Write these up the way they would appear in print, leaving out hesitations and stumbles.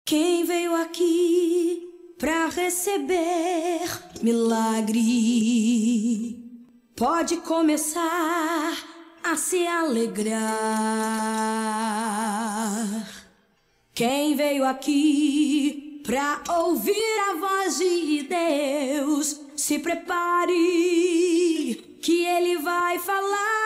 Quem veio aqui pra receber milagre pode começar a se alegrar. Quem veio aqui pra ouvir a voz de Deus, se prepare que Ele vai falar.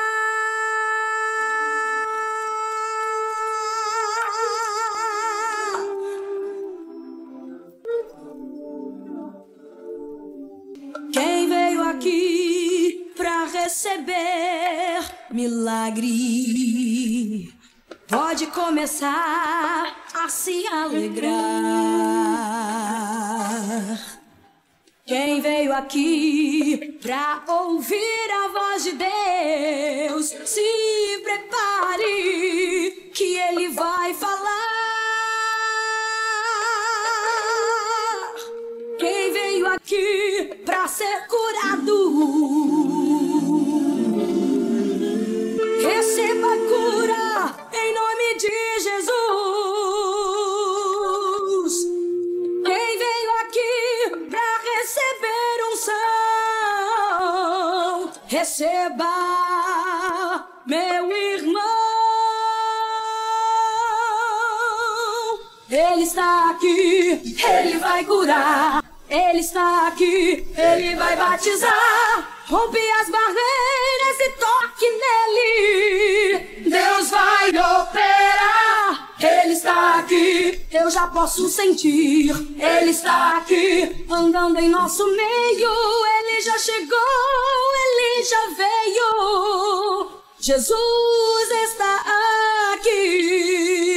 Quem veio aqui pra receber milagre pode começar a se alegrar. Quem veio aqui pra ouvir a voz de Deus, se prepare que Ele vai falar. Quem veio aqui pra ser curado, receba cura em nome de Jesus. Quem veio aqui pra receber unção, receba, meu irmão. Ele está aqui, Ele vai curar. Ele está aqui, Ele vai batizar. Rompe as barreiras e toque nele. Deus vai operar. Ele está aqui, eu já posso sentir. Ele está aqui, andando em nosso meio. Ele já chegou, Ele já veio. Jesus está aqui.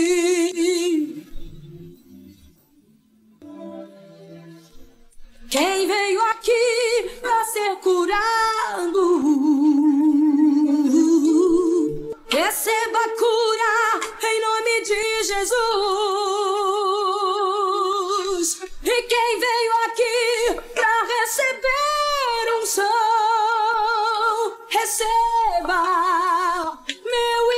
Quem veio aqui pra ser curado, receba cura em nome de Jesus. E quem veio aqui pra receber unção, receba, meu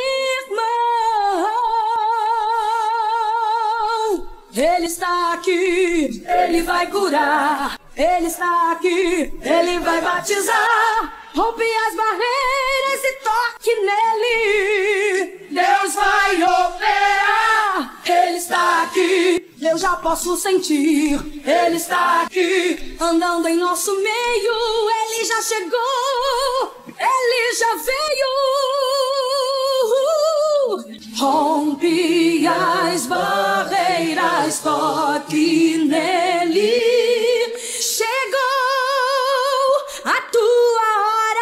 irmão. Ele está aqui, Ele vai curar. Ele está aqui, Ele vai batizar. Rompe as barreiras e toque nele. Deus vai operar. Ele está aqui, eu já posso sentir. Ele está aqui, andando em nosso meio. Ele já chegou, Ele já veio. Rompe as barreiras, toque nele. Chegou a tua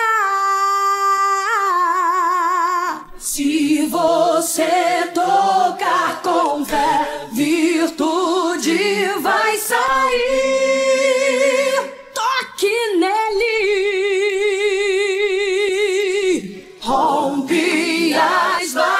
hora. Se você tocar com fé, virtude vai sair. Toque nele. Rompe as barreiras.